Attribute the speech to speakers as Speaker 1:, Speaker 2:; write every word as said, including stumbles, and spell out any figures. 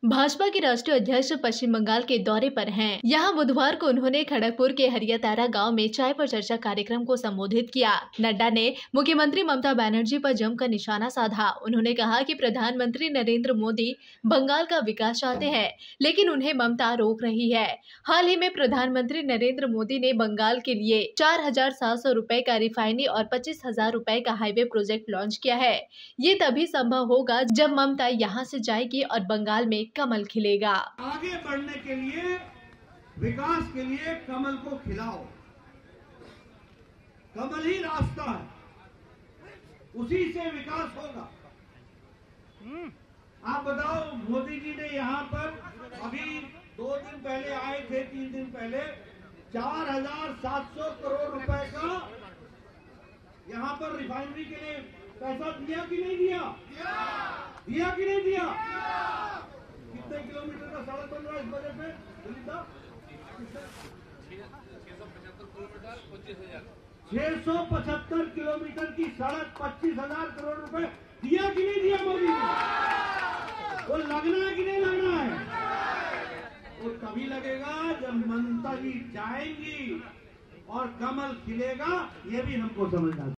Speaker 1: भाजपा के राष्ट्रीय अध्यक्ष पश्चिम बंगाल के दौरे पर हैं। यहां बुधवार को उन्होंने खड़गपुर के हरियातारा गांव में चाय पर चर्चा कार्यक्रम को संबोधित किया। नड्डा ने मुख्यमंत्री ममता बनर्जी पर जमकर निशाना साधा। उन्होंने कहा कि प्रधानमंत्री नरेंद्र मोदी बंगाल का विकास चाहते हैं, लेकिन उन्हें ममता रोक रही है। हाल ही में प्रधानमंत्री नरेंद्र मोदी ने बंगाल के लिए चार हजार सात सौ रुपए का रिफाइनरी और पच्चीस हजार रुपए का हाईवे प्रोजेक्ट लॉन्च किया है। ये तभी संभव होगा जब ममता यहाँ से जाएगी और बंगाल में कमल खिलेगा।
Speaker 2: आगे बढ़ने के लिए, विकास के लिए कमल को खिलाओ। कमल ही रास्ता है, उसी से विकास होगा। आप बताओ, मोदी जी ने यहाँ पर अभी दो दिन पहले आए थे, तीन दिन पहले चार हजार सात सौ करोड़ रुपए का यहाँ पर रिफाइनरी के लिए पैसा दिया कि नहीं दिया? दिया कि नहीं दिया? कितने किलोमीटर का सड़क बन रहा है इस बजट में? छह सौ पचहत्तर किलोमीटर की सड़क, पच्चीस हजार करोड़ रुपए दिया कि नहीं दिया मोदी ने? वो लगना है कि नहीं लगना है? वो तभी लगेगा जब ममता जी जाएंगी और कमल खिलेगा। ये भी हमको समझना